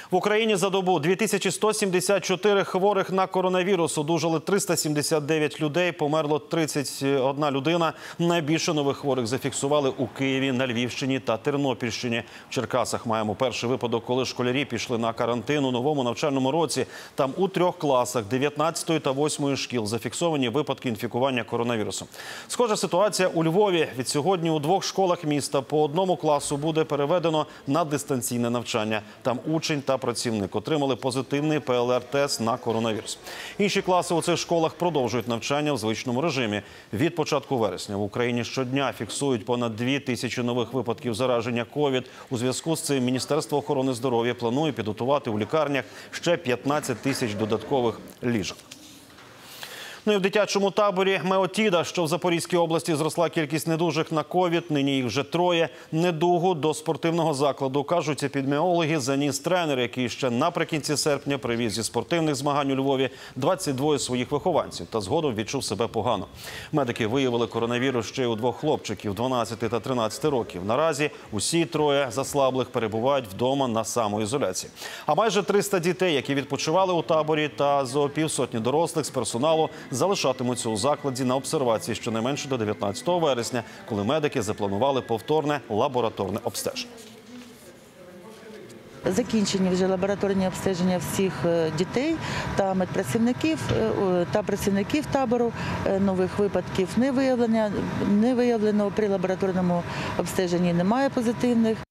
В Україні за добу 2174 хворих на коронавірус. Одужали 379 людей, померло 31 людина. Найбільше нових хворих зафіксували у Києві, на Львівщині та Тернопільщині. В Черкасах маємо перший випадок, коли школярі пішли на карантин у новому навчальному році. Там у 3 класах 19 та 8 шкіл зафіксовані випадки інфікування коронавірусом. Схожа ситуація у Львові. Відсьогодні у 2 школах міста по 1 класу буде переведено на дистанційне навчання. Там учень та працівник отримали позитивний ПЛР-тест на коронавірус. Інші класи у цих школах продовжують навчання в звичному режимі. Від початку вересня в Україні щодня фіксують понад 2000 нових випадків зараження ковід. У зв'язку з цим Міністерство охорони здоров'я планує підготувати у лікарнях ще 15 тисяч додаткових ліжок. Ну і в дитячому таборі Меотіда, що в Запорізькій області, зросла кількість недужих на ковід. Нині їх вже 3. Недугу до спортивного закладу, кажуть епідеміологи, заніс тренер, який ще наприкінці серпня привіз зі спортивних змагань у Львові 22 своїх вихованців та згодом відчув себе погано. Медики виявили коронавірус ще й у 2 хлопчиків 12 та 13 років. Наразі усі 3 заслаблих перебувають вдома на самоізоляції. А майже 300 дітей, які відпочивали у таборі, та зо півсотні дорослих з персоналу залишатимуться у закладі на обсервації щонайменше до 19 вересня, коли медики запланували повторне лабораторне обстеження. Закінчені вже лабораторні обстеження всіх дітей та медпрацівників та працівників табору. Нових випадків не виявлено. При лабораторному обстеженні немає позитивних.